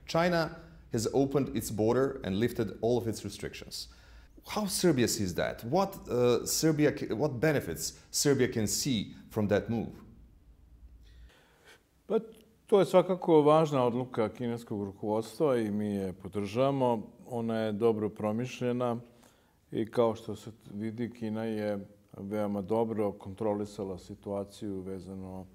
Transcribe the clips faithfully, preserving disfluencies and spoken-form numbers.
China has opened its border and lifted all of its restrictions. How Serbia sees that? What uh, Serbia, what benefits Serbia can see from that move? Pa to je svakako važna odluka kineskog rukovodstva i mi je podržavamo. Ona je dobro promišljena i kao što se vidi, Kina je veoma dobro kontrolisala situaciju vezano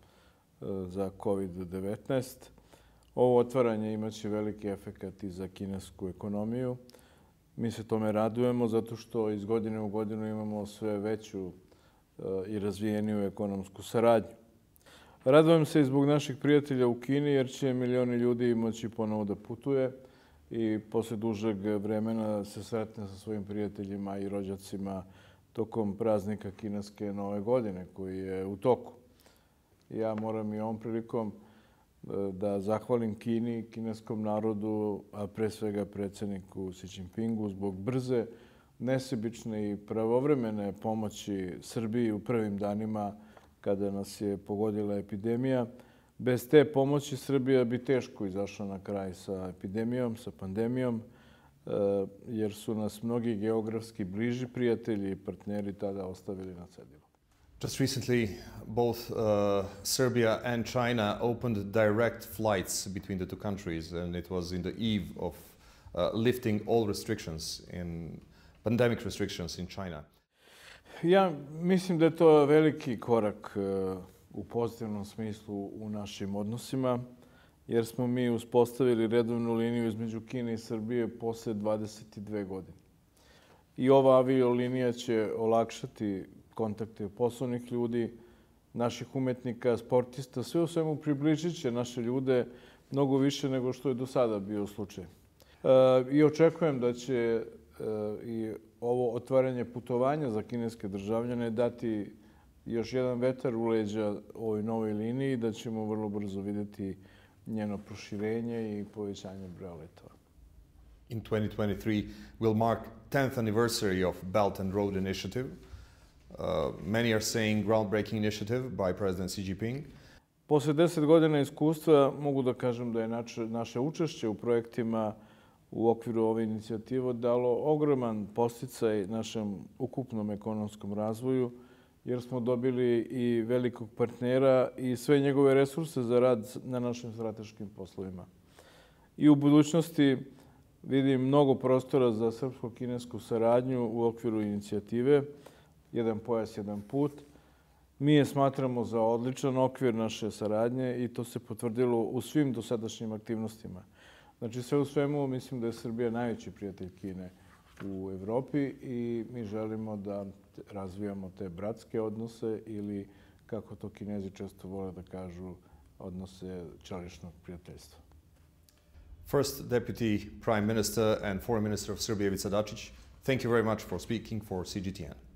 za kovid devetnaest. Ovo otvaranje imaće veliki efekat i za kinesku ekonomiju. Mi se tome radujemo zato što iz godine u godinu imamo sve veću i razvijeniju ekonomsku saradnju. Radujem se i zbog naših prijatelja u Kini jer će milioni ljudi moći ponovo da putuje i posle dužeg vremena se sretne sa svojim prijateljima i rođacima tokom praznika kineske nove godine koji je u toku. Ja moram i ovom prilikom da zahvalim Kini i kineskom narodu, a pre svega predsjedniku Xi Jinpingu zbog brze, nesebične i pravovremene pomoći Srbiji u prvim danima kada nas je pogodila epidemija. Bez te pomoći Srbija bi teško izašla na kraj sa epidemijom, sa pandemijom, jer su nas mnogi geografski bliži prijatelji i partneri tada ostavili na cedilu. Just recently, both uh, Serbia and China opened direct flights between the two countries, and it was in the eve of uh, lifting all restrictions in pandemic restrictions in China. Ja mislim da je to veliki korak u pozitivnom smislu u našim odnosima, jer smo mi uspostavili redovnu liniju između Kine i Srbije posle dvadeset dve godine. I ova aviolinija će olakšati kontakte poslovnih ljudi, naših umetnika, sportista, sve u svemu približit će naše ljude mnogo više nego što je do sada bio slučaj. I očekujem da će i ovo otvaranje putovanja za kineske državljane dati još jedan vetar u leđa ovoj novoj liniji, da ćemo vrlo brzo vidjeti njeno proširenje i povećanje broja letova. In twenty twenty-three will mark tenth anniversary of Belt and Road Initiative. Uh, many are saying groundbreaking initiative by President Xi Jinping. Posle deset godina iskustva mogu da kažem da je naše, naše učešće u projektima u okviru ove inicijative dalo ogroman podsticaj našem ukupnom ekonomskom razvoju, jer smo dobili i velikog partnera i sve njegove resurse za rad na našim strateškim poslovima. I u budućnosti vidim mnogo prostora za srpsko-kinesku saradnju u okviru inicijative Jedan pojas, jedan put. Mi je smatramo za odličan okvir naše saradnje i to se potvrdilo u svim dosadašnjim aktivnostima. Znači, sve u svemu, mislim da je Srbija najveći prijatelj Kine u Evropi i mi želimo da razvijamo te bratske odnose ili, kako to Kinezi često vole da kažu, odnose čeličnog prijateljstva. First Deputy Prime Minister and Foreign Minister of Serbia, Ivica Dačić, thank you very much for speaking for C G T N.